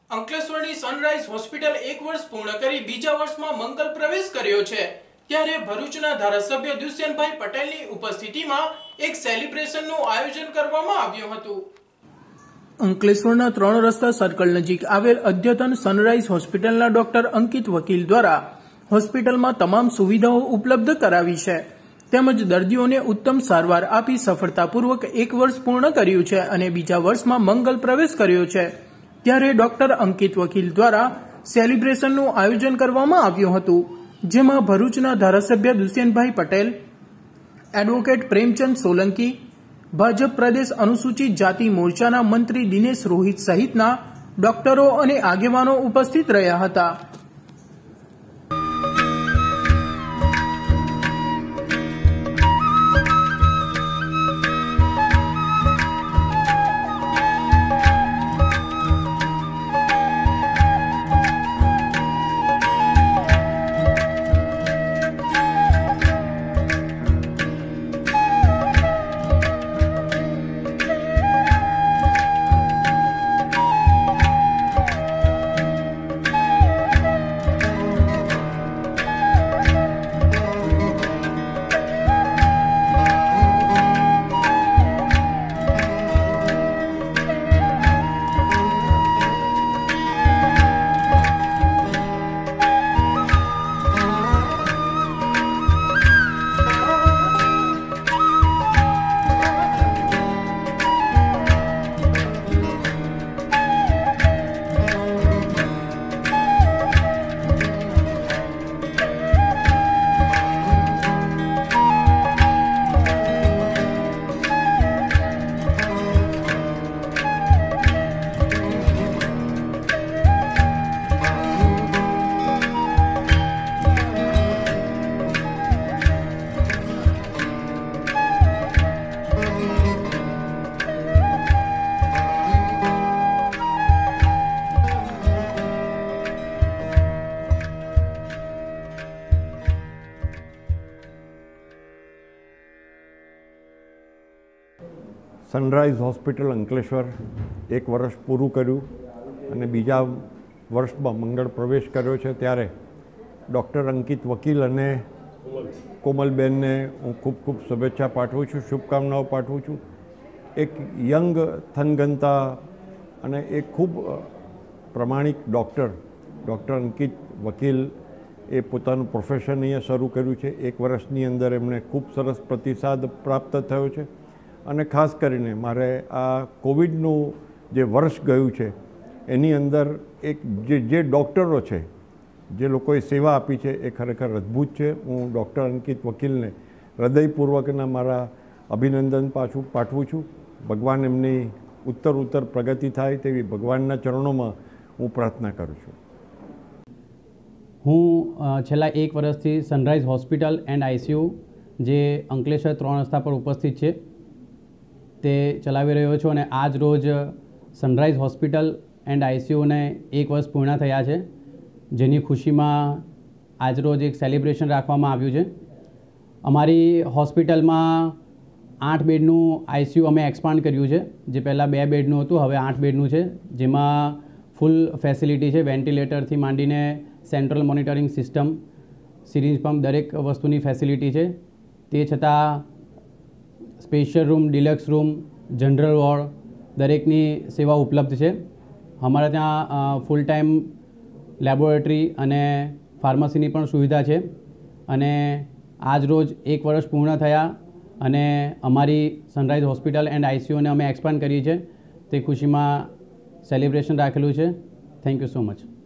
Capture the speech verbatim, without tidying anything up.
અંકલેશ્વરની sunrise hospital એક વર્ષ પૂર્ણ કરી બીજા વર્ષમાં મંગલ પ્રવેશ કર્યો છે ત્યારે ભરૂચના ધારાસભ્ય દુષ્યંતભાઈ પટેલની ઉપસ્થિતિમાં એક સેલિબ્રેશનનું આયોજન કરવામાં આવ્યું હતું। અંકલેશ્વરના ત્રણ રસ્તા સર્કલ નજીક આવેલ અદ્યતન સનરાઈઝ હોસ્પિટલના ડોક્ટર અંકિત વકીલ દ્વારા હોસ્પિટલમાં તમામ સુવિધાઓ ઉપલબ્ધ કરાવી છે તેમજ દર્દીઓને ઉત્તમ સારવાર આપી સફળતાપૂર્વક એક વર્ષ પૂર્ણ કર્યું છે અને બીજા વર્ષમાં મંગલ પ્રવેશ કર્યો છે ત્યારે ડોક્ટર અંકિત વકીલ દ્વારા સેલિબ્રેશનનું આયોજન કરવામાં આવ્યું હતું જેમાં ભરૂચના ધારાસભ્ય દુષ્યંતભાઈ પટેલ, એડવોકેટ પ્રેમચંદ સોલંકી, ભાજપ પ્રદેશ અનુસૂચિત જાતિ મોરચાના મંત્રી દિનેશ રોહિત સહિતના ડોક્ટરો અને આગેવાનો ઉપસ્થિત રહ્યા હતા। સનરાઈઝ હોસ્પિટલ અંકલેશ્વર એક વર્ષ પૂરું કર્યું અને બીજા વર્ષમાં મંગળ પ્રવેશ કર્યો છે ત્યારે ડૉક્ટર અંકિત વકીલ અને કોમલબેનને હું ખૂબ ખૂબ શુભેચ્છા પાઠવું છું, શુભકામનાઓ પાઠવું છું। એક યંગ થનગનતા અને એક ખૂબ પ્રમાણિક ડૉક્ટર ડૉક્ટર અંકિત વકીલ એ પોતાનું પ્રોફેશન અહીંયા શરૂ કર્યું છે। એક વર્ષની અંદર એમને ખૂબ સરસ પ્રતિસાદ પ્રાપ્ત થયો છે અને ખાસ કરીને મારે આ કોવિડનું જે વર્ષ ગયું છે એની અંદર એક જે જે ડૉક્ટરો છે, જે લોકોએ સેવા આપી છે એ ખરેખર અદ્ભુત છે। હું ડૉક્ટર અંકિત વકીલને હૃદયપૂર્વકના મારા અભિનંદન પાછું પાઠવું છું। ભગવાન એમની ઉત્તર ઉત્તર પ્રગતિ થાય તેવી ભગવાનના ચરણોમાં હું પ્રાર્થના કરું છું। હું છેલ્લા એક વર્ષથી સનરાઈઝ હોસ્પિટલ એન્ડ આઈસીયુ જે અંકલેશ્વર ત્રણ રસ્તા પર ઉપસ્થિત છે તે ચલાવી રહ્યો છું અને આજ રોજ સનરાઈઝ હોસ્પિટલ એન્ડ આઈસીયુને એક વર્ષ પૂર્ણ થયા છે જેની ખુશીમાં આજ રોજ એક સેલિબ્રેશન રાખવામાં આવ્યું છે। અમારી હોસ્પિટલમાં આઠ બેડનું આઈસીયુ અમે એક્સપાન્ડ કર્યું છે, જે પહેલાં બે બેડનું હતું હવે આઠ બેડનું છે, જેમાં ફૂલ ફેસિલિટી છે, વેન્ટિલેટરથી માંડીને central monitoring system, syringe pump દરેક વસ્તુની ફેસિલિટી છે। તે છતાં special room, deluxe room, general ward દરેકની સેવા ઉપલબ્ધ છે। અમારા ત્યાં ફૂલ ટાઈમ લેબોરેટરી અને ફાર્મસીની પણ સુવિધા છે અને આજ રોજ એક વર્ષ પૂર્ણ થયા અને અમારી સનરાઈઝ હોસ્પિટલ એન્ડ આઈસીયુને અમે એક્સપાન્ડ કરીએ છીએ તે ખુશીમાં સેલિબ્રેશન રાખેલું છે। Thank you so much.